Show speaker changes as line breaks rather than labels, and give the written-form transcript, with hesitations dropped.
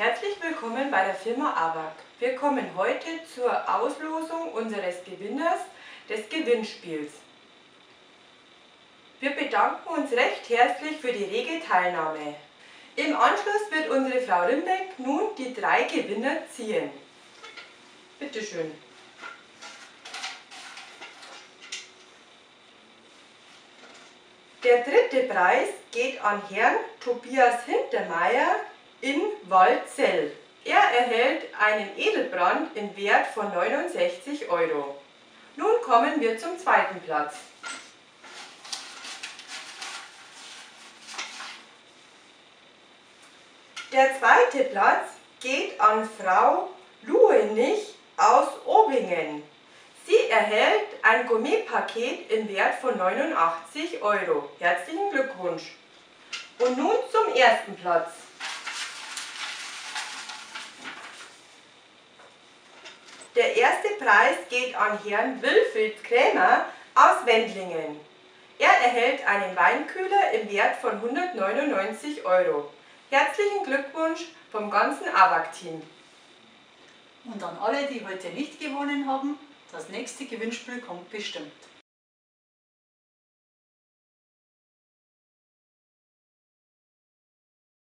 Herzlich willkommen bei der Firma ABAC. Wir kommen heute zur Auslosung unseres Gewinners des Gewinnspiels. Wir bedanken uns recht herzlich für die rege Teilnahme. Im Anschluss wird unsere Frau Rimbeck nun die 3 Gewinner ziehen. Bitte schön. Der 3. Preis geht an Herrn Tobias Hintermeier in Waldzell. Er erhält einen Edelbrand im Wert von 69 €. Nun kommen wir zum 2. Platz. Der 2. Platz geht an Frau Luenich aus Obingen. Sie erhält ein Gourmetpaket im Wert von 89 €. Herzlichen Glückwunsch! Und nun zum 1. Platz. Der 1. Preis geht an Herrn Wilfried Krämer aus Wendlingen. Er erhält einen Weinkühler im Wert von 199 €. Herzlichen Glückwunsch vom ganzen ABAC-Team.
Und an alle, die heute nicht gewonnen haben, das nächste Gewinnspiel kommt bestimmt.